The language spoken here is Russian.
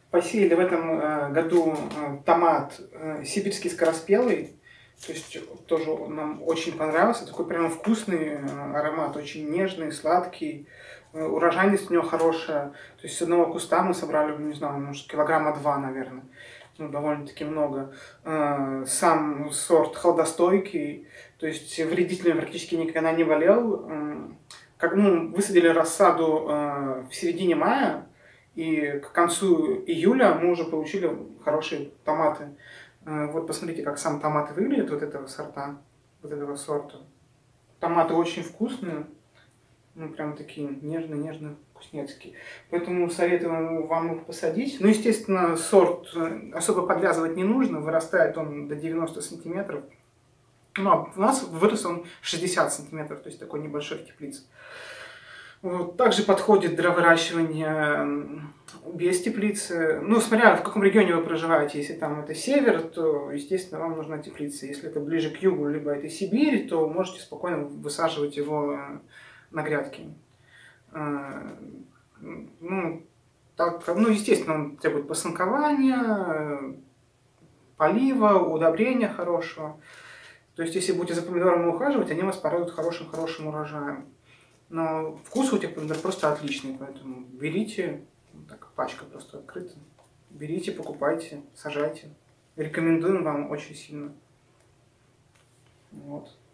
Посеяли в этом году томат сибирский скороспелый. То есть тоже нам очень понравился. Такой прям вкусный аромат, очень нежный, сладкий. Урожайность у него хорошая. То есть с одного куста мы собрали, не знаю, может, килограмма 2, наверное. Ну, довольно-таки много. Сам сорт холодостойкий. То есть вредителем практически никогда не болел. Как, высадили рассаду в середине мая. И к концу июля мы уже получили хорошие томаты. Вот посмотрите, как сам томат выглядит, вот этого сорта, вот этого сорта. Томаты очень вкусные, прям такие нежные, вкуснецкие. Поэтому советую вам их посадить. Ну, естественно, сорт особо подвязывать не нужно, вырастает он до 90 сантиметров. Ну, у нас вырос он 60 сантиметров, то есть такой небольшой в теплице. Вот. Также подходит для выращивания без теплицы. Ну, смотря в каком регионе вы проживаете. Если там это север, то, естественно, вам нужна теплица. Если это ближе к югу, либо это Сибирь, то можете спокойно высаживать его на грядке. Естественно, он требует посанкования, полива, удобрения хорошего. То есть, если будете за помидорами ухаживать, они вас порадуют хорошим урожаем. Но вкус у этих помидор просто отличный, поэтому берите, так, пачка просто открыта, берите, покупайте, сажайте. Рекомендуем вам очень сильно. Вот.